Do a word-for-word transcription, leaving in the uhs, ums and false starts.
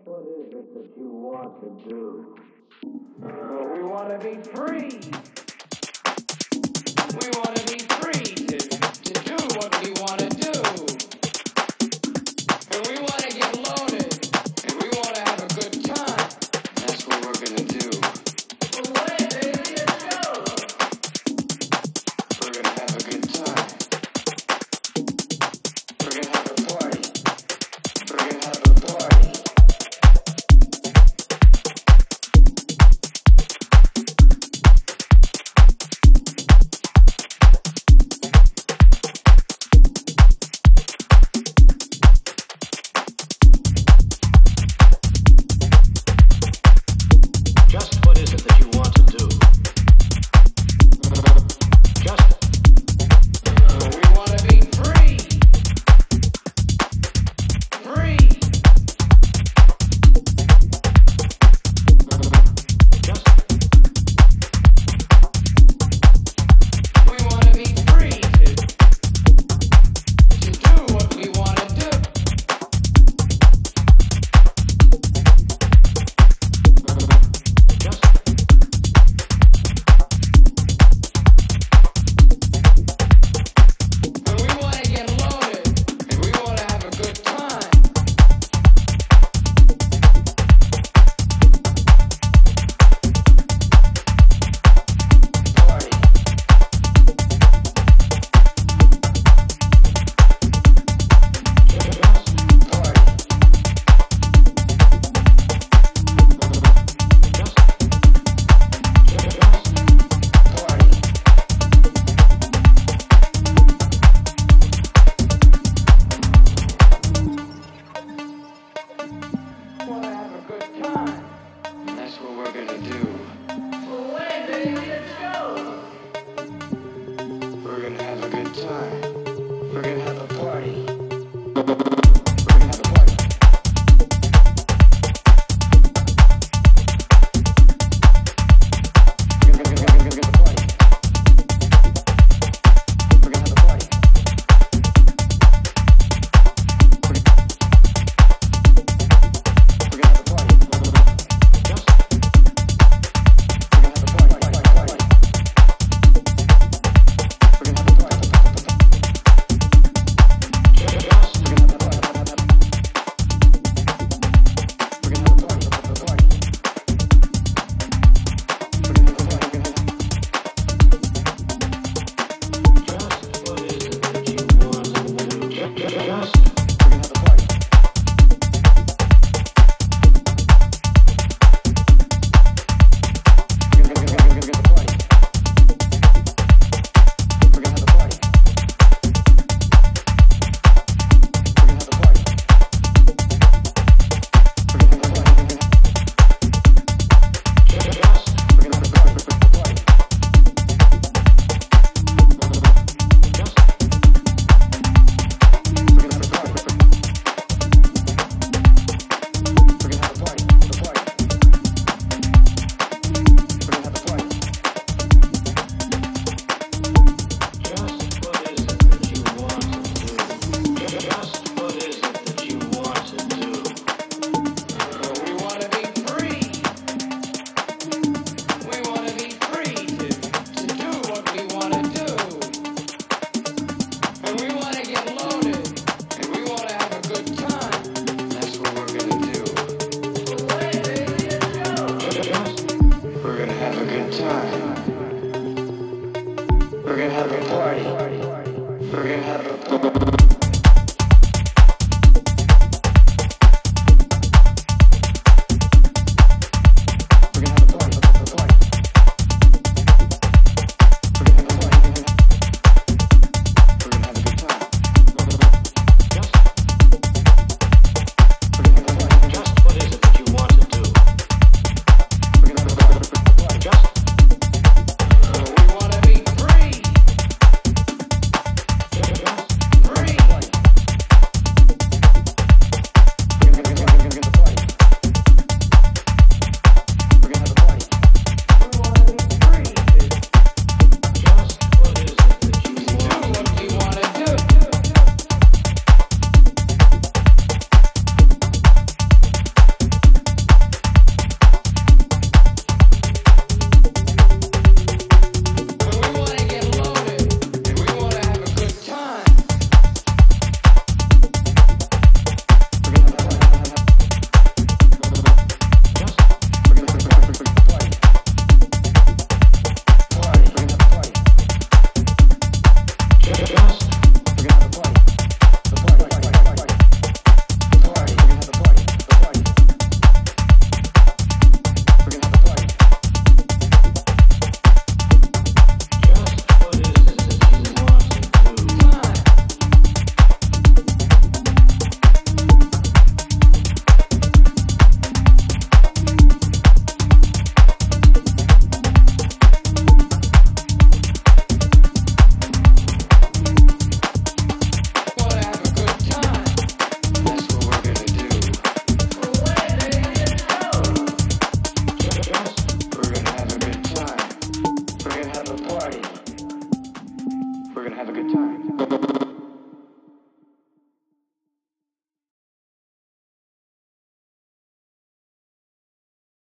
What is it that you want to do? Well, we want to be free. We want to be free to, to do what we want to do. And we want to get loaded. And we want to have a good time. That's what we're going to do. Well, wait, baby, let's go. We're going to have a good time. We're going to have a party. We're going to have a party. gonna have a good time.